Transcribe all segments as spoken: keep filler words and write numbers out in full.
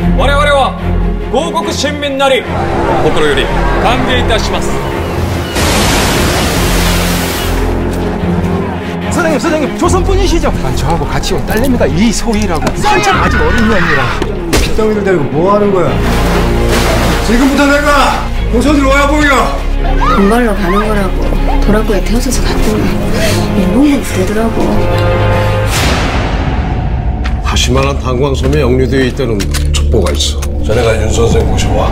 我々は広告新民なり心より歓迎いたします。 사장님, 사장님, 조선분이시죠? 난 저하고 같이 온 딸내미가 이소희라고 한참 아직 어린 년이라. 핏덩이를 데리고 뭐 하는 거야? 지금부터 내가 조선으로 와야 보여. 돈 벌러 가는 거라고 도라구에 태워져서 갔더니 일본군 부르더라고. 하시만한 탄광섬에 역류되어 있다는 첩보가 있어. 자네가 윤 선생 모셔와.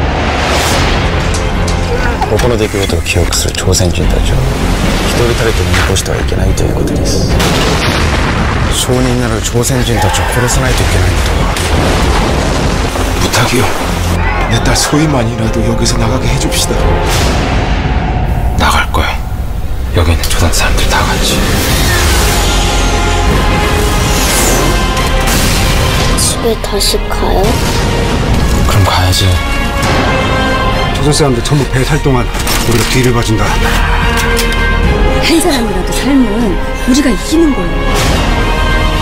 ここの出来事を記憶する朝鮮人たちを一人たりとも残してはいけないということです。証人なる朝鮮人たちを殺さないといけないことは。 부탁이요. 내 딸 소희만이라도 여기서 나가게 해줍시다. 나갈 거야. 여기 있는 조선 사람들 다 같이. 집에 다시 가요? 그럼 가야지. 조선 사람들 전부 배 탈 동안 우리가 뒤를 봐준다. 한 사람이라도 살면 우리가 이기는 거예요.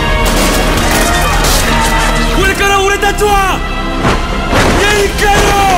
これから俺たちは限界を